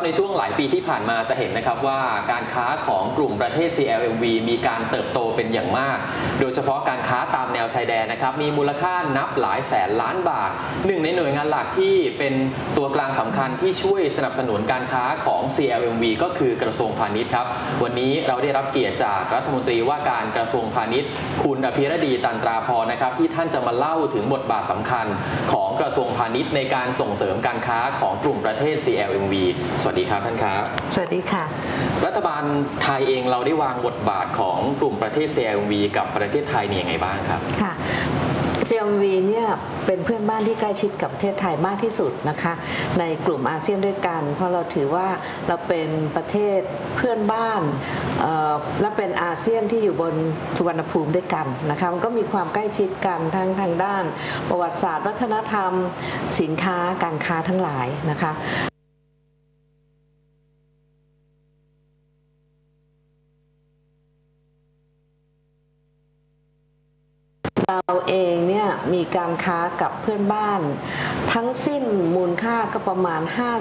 ในช่วงหลายปีที่ผ่านมาจะเห็นนะครับว่าการค้าของกลุ่มประเทศ CLMV มีการเติบโตเป็นอย่างมากโดยเฉพาะการค้าตามแนวชายแดนนะครับมีมูลค่านับหลายแสนล้านบาทหนึ่งในหน่วยงานหลักที่เป็นตัวกลางสำคัญที่ช่วยสนับสนุนการค้าของ CLMV ก็คือกระทรวงพาณิชย์ครับวันนี้เราได้รับเกียรติจากรัฐมนตรีว่าการกระทรวงพาณิชย์คุณอภิรดีตันตราภรณ์นะครับที่ท่านจะมาเล่าถึงบทบาทสำคัญของกระทรวงพาณิชย์ในการส่งเสริมการค้าของกลุ่มประเทศ CLMV สวัสดีครับท่านครับสวัสดีค่ะรัฐบาลไทยเองเราได้วางบทบาทของกลุ่มประเทศ CLMV กับประเทศไทยนี่ยังไงบ้างครับค่ะ CLMV เนี่ยเป็นเพื่อนบ้านที่ใกล้ชิดกับประเทศไทยมากที่สุดนะคะในกลุ่มอาเซียนด้วยกันเพราะเราถือว่าเราเป็นประเทศเพื่อนบ้านและเป็นอาเซียนที่อยู่บนสุวรรณภูมิด้วยกันนะคะมันก็มีความใกล้ชิดกันทั้งทางด้านประวัติศาสตร์วัฒนธรรมสินค้าการค้าทั้งหลายนะคะเราเองเนี่ยมีการค้ากับเพื่อนบ้านทั้งสิ้นมูลค่าก็ประมาณ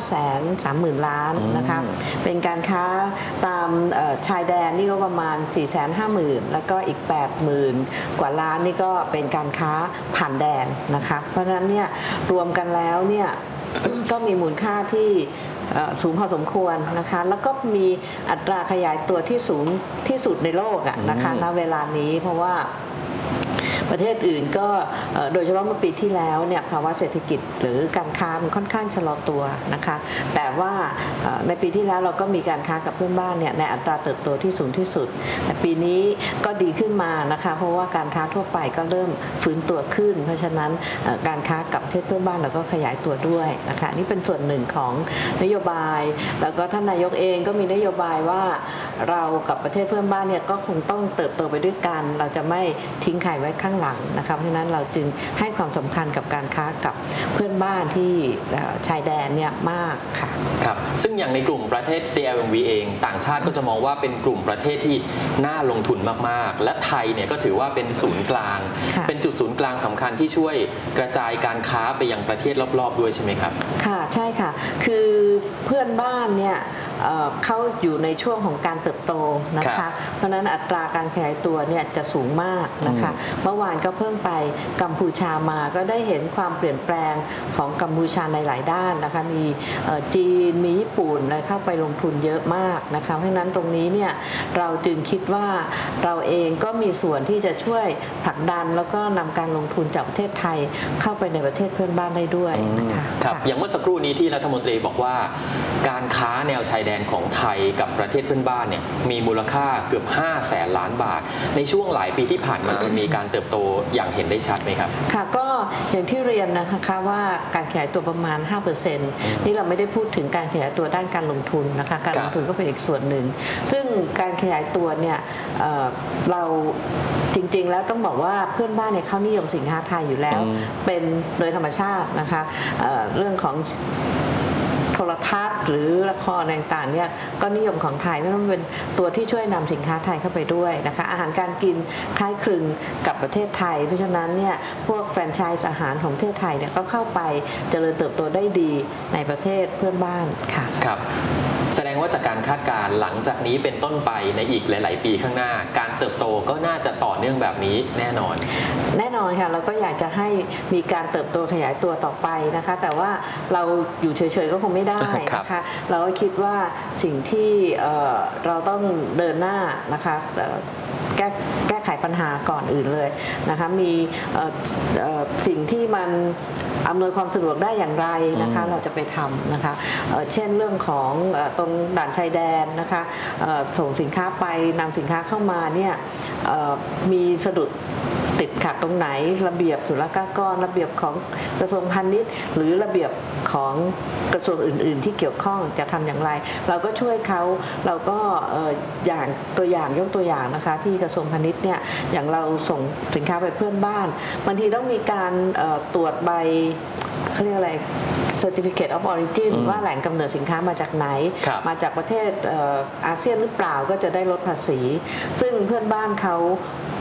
530,000 ล้านนะคะเป็นการค้าตามชายแดนนี่ก็ประมาณ 450,000 แล้วก็อีก 80,000 กว่าล้านนี่ก็เป็นการค้าผ่านแดนนะคะเพราะฉะนั้นเนี่ยรวมกันแล้วเนี่ยก็มีมูลค่าที่สูงพอสมควรนะคะแล้วก็มีอัตราขยายตัวที่สูงที่สุดในโลกนะคะณเวลานี้เพราะว่าประเทศอื่นก็โดยเฉพาะเมื่อปีที่แล้วเนี่ยภาวะเศรษฐกิจหรือการค้ามันค่อนข้างชะลอตัวนะคะแต่ว่าในปีที่แล้วเราก็มีการค้ากับเพื่อนบ้านเนี่ยในอัตราเติบโตที่สูงที่สุดแต่ปีนี้ก็ดีขึ้นมานะคะเพราะว่าการค้าทั่วไปก็เริ่มฟื้นตัวขึ้นเพราะฉะนั้นการค้ากับประเทศเพื่อนบ้านเราก็ขยายตัวด้วยนะคะนี่เป็นส่วนหนึ่งของนโยบายแล้วก็ท่านนายกเองก็มีนโยบายว่าเรากับประเทศเพื่อนบ้านเนี่ยก็คงต้องเติบโตไปด้วยกันเราจะไม่ทิ้งใครไว้ข้างหลังนะคะเพราะฉะนั้นเราจึงให้ความสำคัญกับการค้ากับเพื่อนบ้านที่ชายแดนเนี่ยมากค่ะครับซึ่งอย่างในกลุ่มประเทศ CLMV เองต่างชาติก็จะมองว่าเป็นกลุ่มประเทศที่น่าลงทุนมากๆและไทยเนี่ยก็ถือว่าเป็นศูนย์กลางเป็นจุดศูนย์กลางสำคัญที่ช่วยกระจายการค้าไปยังประเทศรอบๆด้วยใช่ไหมครับค่ะใช่ค่ะคือเพื่อนบ้านเนี่ยเขาอยู่ในช่วงของการเติบโตนะคะเพราะนั้นอัตราการขยายตัวเนี่ยจะสูงมากนะคะเมื่อวานก็เพิ่งไปกัมพูชามาก็ได้เห็นความเปลี่ยนแปลงของกัมพูชาในหลายด้านนะคะมีจีนมีญี่ปุ่นเข้าไปลงทุนเยอะมากนะคะเพราะฉะนั้นตรงนี้เนี่ยเราจึงคิดว่าเราเองก็มีส่วนที่จะช่วยผลักดันแล้วก็นำการลงทุนจากประเทศไทยเข้าไปในประเทศเพื่อนบ้านได้ด้วยนะคะครับอย่างเมื่อสักครู่นี้ที่รัฐมนตรีบอกว่าการค้าแนวชายแดนของไทยกับประเทศเพื่อนบ้านเนี่ยมีมูลค่าเกือบ500,000 ล้านบาทในช่วงหลายปีที่ผ่านมามันมีการเติบโตอย่างเห็นได้ชัดไหมครับค่ะก็อย่างที่เรียนนะคะว่าการขยายตัวประมาณ 5% นี่เราไม่ได้พูดถึงการขยายตัวด้านการลงทุนนะคะการลงทุนก็เป็นอีกส่วนหนึ่งซึ่งการขยายตัวเนี่ยเราจริงๆแล้วต้องบอกว่าเพื่อนบ้านเนี่ยเขานิยมสินค้าไทยอยู่แล้วเป็นโดยธรรมชาตินะคะเรื่องของโทรทัศน์หรือละครต่างๆเนี่ยก็นิยมของไทยนั่นเป็นตัวที่ช่วยนำสินค้าไทยเข้าไปด้วยนะคะอาหารการกินคล้ายคลึงกับประเทศไทยเพราะฉะนั้นเนี่ยพวกแฟรนไชส์อาหารของประเทศไทยเนี่ยก็เข้าไปเจริญเติบโตได้ดีในประเทศเพื่อนบ้านค่ะครับแสดงว่าจากการคาดการณ์หลังจากนี้เป็นต้นไปในอีกหลายๆปีข้างหน้าการเติบโตก็น่าจะต่อเนื่องแบบนี้แน่นอนค่ะเราก็อยากจะให้มีการเติบโตขยายตัวต่อไปนะคะแต่ว่าเราอยู่เฉยๆก็คงไม่ได้นะคะเราก็คิดว่าสิ่งที่เราต้องเดินหน้านะคะแก้ไขปัญหาก่อนอื่นเลยนะคะมีสิ่งที่มันอำนวยความสะดวกได้อย่างไรนะคะเราจะไปทำนะคะเช่นเรื่องของตรงด่านชายแดนนะคะส่งสินค้าไปนำสินค้าเข้ามาเนี่ยมีสะดุดติดขัดตรงไหนระเบียบศุลกากรระเบียบของกระทรวงพาณิชย์หรือระเบียบของกระทรวงอื่นๆที่เกี่ยวข้องจะทำอย่างไรเราก็ช่วยเขาเราก็อย่างตัวอย่างยกตัวอย่างนะคะที่กระทรวงพาณิชย์เนี่ยอย่างเราส่งสินค้าไปเพื่อนบ้านบางทีต้องมีการตรวจใบเขาเรียกอะไร Certificate of Origin ว่าแหล่งกำเนิดสินค้ามาจากไหนมาจากประเทศอาเซียนหรือเปล่าก็จะได้ลดภาษีซึ่งเพื่อนบ้านเขา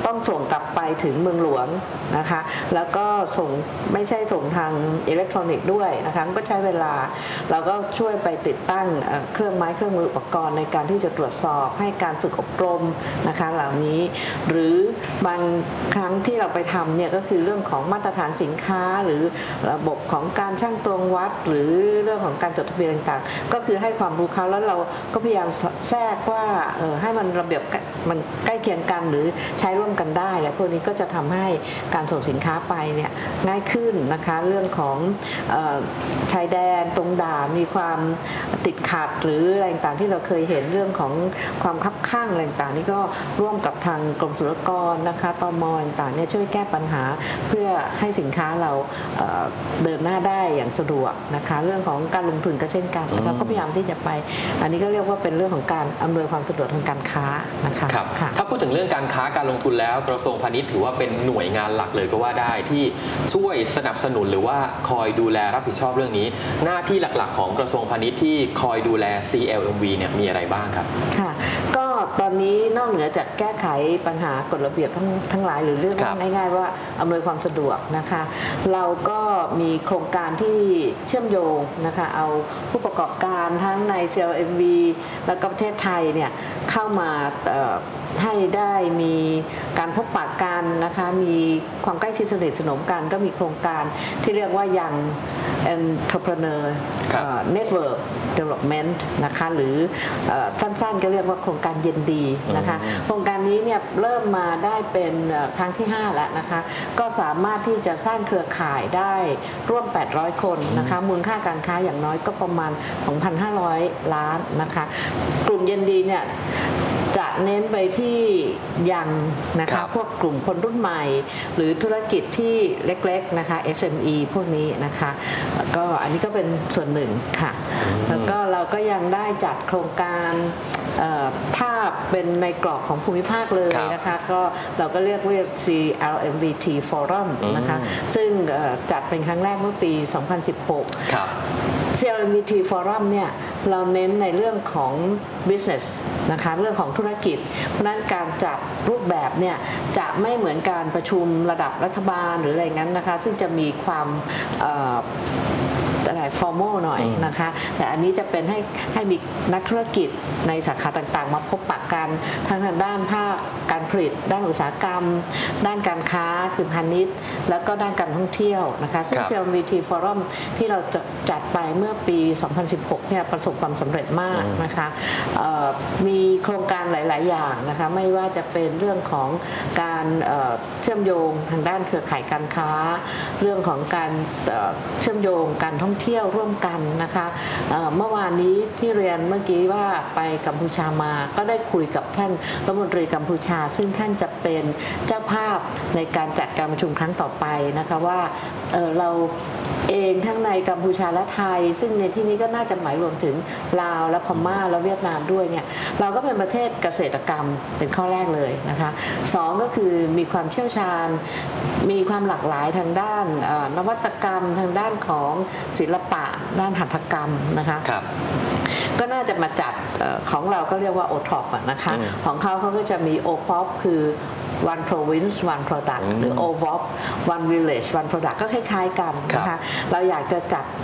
ต้องส่งกลับไปถึงเมืองหลวงนะคะแล้วก็ส่งไม่ใช่ส่งทางอิเล็กทรอนิกส์ด้วยนะคะก็ใช้เวลาเราก็ช่วยไปติดตั้งเครื่องไม้เครื่องมืออุปกรณ์ในการที่จะตรวจสอบให้การฝึกอบรมนะคะเหล่านี้หรือบางครั้งที่เราไปทำเนี่ยก็คือเรื่องของมาตรฐานสินค้าหรือระบบของการชั่งตวงวัดหรือเรื่องของการจดทะเบียนต่างๆก็คือให้ความรู้เขาแล้วเราก็พยายามแทรกว่าให้มันระเบียบมันใกล้เคียงกันหรือใช้ร่วมกันได้และพวกนี้ก็จะทำให้การส่งสินค้าไปเนี่ยง่ายขึ้นนะคะเรื่องของชายแดนตรงด่านมีความติดขัดหรืออะไรต่างๆที่เราเคยเห็นเรื่องของความคับข้างอะไรต่างๆนี่ก็ร่วมกับทางกรมศุลกากรนะคะตม.ต่างๆเนี่ยช่วยแก้ปัญหาเพื่อให้สินค้าเราเดินหน้าได้อย่างสะดวกนะคะเรื่องของการลงทุนก็เช่นกันนะคะก็พยายามที่จะไปอันนี้ก็เรียกว่าเป็นเรื่องของการอำนวยความสะดวกทางการค้านะคะครับถ้าพูดถึงเรื่องการค้าการลงทุนแล้วกระทรวงพาณิชย์ถือว่าเป็นหน่วยงานหลักเลยก็ว่าได้ที่ช่วยสนับสนุนหรือว่าคอยดูแลรับผิดชอบเรื่องนี้หน้าที่หลักๆของกระทรวงพาณิชย์ที่คอยดูแล CLMV เนี่ยมีอะไรบ้างครับค่ะก็ตอนนี้นอกเหนือจากแก้ไขปัญหากฎระเบียบทั้งหลายหรือเรื่องง่ายๆว่าอำนวยความสะดวกนะคะเราก็มีโครงการที่เชื่อมโยงนะคะเอาผู้ประกอบการทั้งใน CLMV แล้วก็ประเทศไทยเนี่ยเข้ามาให้ได้มีการพบปะกันนะคะมีความใกล้ชิดสนิทสนมกันก็มีโครงการที่เรียกว่ายัง Entrepreneur Network Development นะคะหรือสั้นๆก็เรียกว่าโครงการเย็นดีนะคะโครงการนี้เนี่ยเริ่มมาได้เป็นครั้งที่5แล้วนะคะก็สามารถที่จะสร้างเครือข่ายได้ร่วม800คนนะคะมูลค่าการค้าอย่างน้อยก็ประมาณ 2,500 ล้านนะคะกลุ่มเย็นดีเนี่ยจะเน้นไปที่ยังนะคะพวกกลุ่มคนรุ่นใหม่หรือธุรกิจที่เล็กๆนะคะ SME พวกนี้นะคะก็อันนี้ก็เป็นส่วนหนึ่งค่ะแล้วก็เราก็ยังได้จัดโครงการถ้าเป็นในกรอบของภูมิภาคเลยนะคะก็เราก็เรียกว่า CLMVT Forum นะคะซึ่งจัดเป็นครั้งแรกเมื่อปี 2016 ครับ CLMVT Forum เนี่ยเราเน้นในเรื่องของ business นะคะเรื่องของธุรกิจเพราะนั้นการจัดรูปแบบเนี่ยจะไม่เหมือนการประชุมระดับรัฐบาลหรืออะไรงั้นนะคะซึ่งจะมีความformal หน่อยนะคะแต่อันนี้จะเป็นให้มีนักธุรกิจในสาขาต่างๆมาพบปะกันทั้งทางด้านภาคการผลิตด้านอุตสาหกรรมด้านการค้าคือพาณิชย์แล้วก็ด้านการท่องเที่ยวนะคะซึ่ง CLMVT Forum ที่เราจัดไปเมื่อปี 2016 เนี่ยประสบความสำเร็จมากนะคะมีโครงการหลายๆอย่างนะคะไม่ว่าจะเป็นเรื่องของการเชื่อมโยงทางด้านเครือข่ายการค้าเรื่องของการเชื่อมโยงการท่องเที่ยวร่วมกันนะคะเมื่อวานนี้ที่เรียนเมื่อกี้ว่าไปกัมพูชามาก็ได้คุยกับท่านรัฐมนตรีกัมพูชาซึ่งท่านจะเป็นเจ้าภาพในการจัดการประชุมครั้งต่อไปนะคะว่าเราเองทั้งในกัมพูชาและไทยซึ่งในที่นี้ก็น่าจะหมายรวมถึงลาวและพม่าและเวียดนามด้วยเนี่ยเราก็เป็นประเทศเกษตรกรรมเป็นข้อแรกเลยนะคะสองก็คือมีความเชี่ยวชาญมีความหลากหลายทางด้านนวัตกรรมทางด้านของศิลปะด้านหัตถกรรมนะคะก็น่าจะมาจัดของเราก็เรียกว่า OTOP นะคะของเขาก็จะมี OPOP คือ One Province One Product หรือ OVOP One Village One Product ก็คล้ายๆกันนะคะเราอยากจะจัด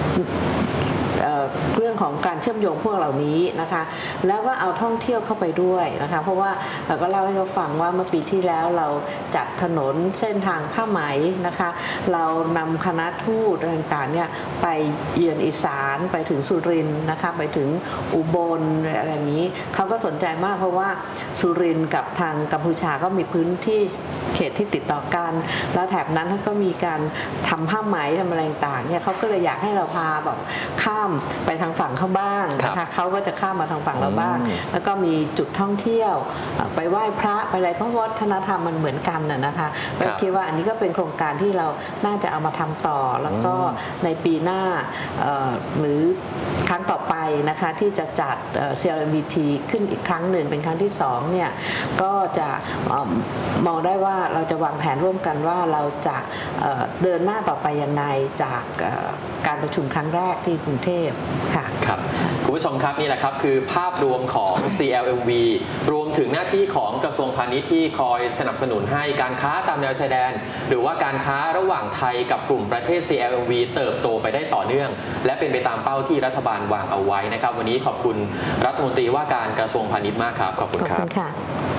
เรื่องของการเชื่อมโยงพวกเหล่านี้นะคะแล้วก็เอาท่องเที่ยวเข้าไปด้วยนะคะเพราะว่าเราก็เล่าให้เขาฟังว่าเมื่อปีที่แล้วเราจัดถนนเส้นทางผ้าไหมนะคะเรานำคณะทูตต่างๆเนี่ยไปเยือนอีสานไปถึงสุรินทร์นะคะไปถึงอุบลอะไรอย่างนี้เขาก็สนใจมากเพราะว่าสุรินทร์กับทางกัมพูชาก็มีพื้นที่เขตที่ติดต่อกันแล้วแถบนั้นเขาก็มีการทำผ้าไหมทำอะไรต่างๆเนี่ยเขาก็เลยอยากให้เราพาแบบข้ามไปทางฝั่งเขาบ้างนะคะเขาก็จะข้ามมาทางฝั่งเราบ้างแล้วก็มีจุดท่องเที่ยวไปไหว้พระไปอะไรเพราะวัฒนธรรมมันเหมือนกันนะคะก็คิดว่าอันนี้ก็เป็นโครงการที่เราน่าจะเอามาทำต่อแล้วก็ในปีหน้าหรือครั้งต่อไปนะคะที่จะจัดCLMVT ขึ้นอีกครั้งหนึ่งเป็นครั้งที่2เนี่ยก็จะมองได้ว่าเราจะวางแผนร่วมกันว่าเราจะเดินหน้าต่อไปยังไงจากการประชุมครั้งแรกที่กรุงเทพพค่ะครับคุณผู้ชมครับนี่แหละครับคือภาพรวมของ CLMV รวมถึงหน้าที่ของกระทรวงพาณิชย์ที่คอยสนับสนุนให้การค้าตามแนวชายแดนหรือว่าการค้าระหว่างไทยกับกลุ่มประเทศ CLMV เติบโตไปได้ต่อเนื่องและเป็นไปตามเป้าที่รัฐบาลวางเอาไว้นะครับวันนี้ขอบคุณรัฐมนตรีว่าการกระทรวงพาณิชย์มากครับขอบคุณครับขอบคุณค่ะ